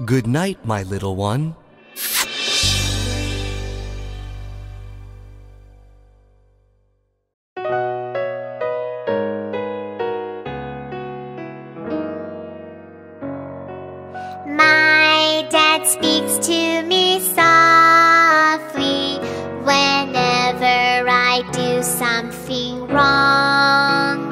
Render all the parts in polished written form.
Good night, my little one. My dad speaks to me softly whenever I do something wrong.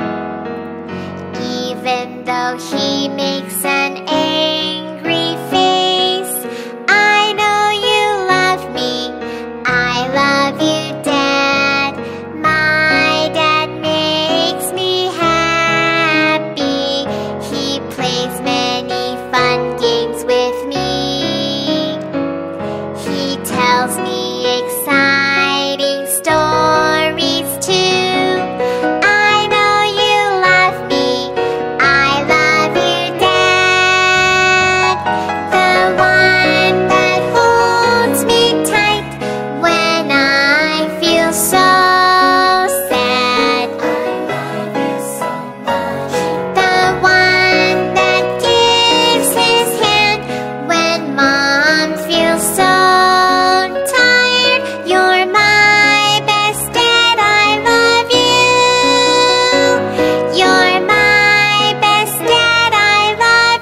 Even though he makes an angry face, I know you love me. I love you, Dad. My dad makes me happy. He plays many fun games with me. He tells me exciting stories too. I know you love me. I love you, Dad. The one that holds me tight when I feel so sad. I love you so much. The one that gives his hand when Mom feels so tired. You're my best dad. I love you. You're my best dad. I love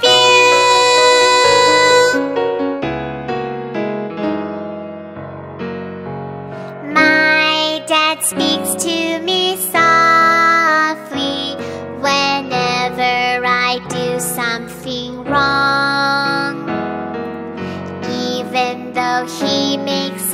you. My dad speaks to me softly whenever I do something wrong. Even though he makes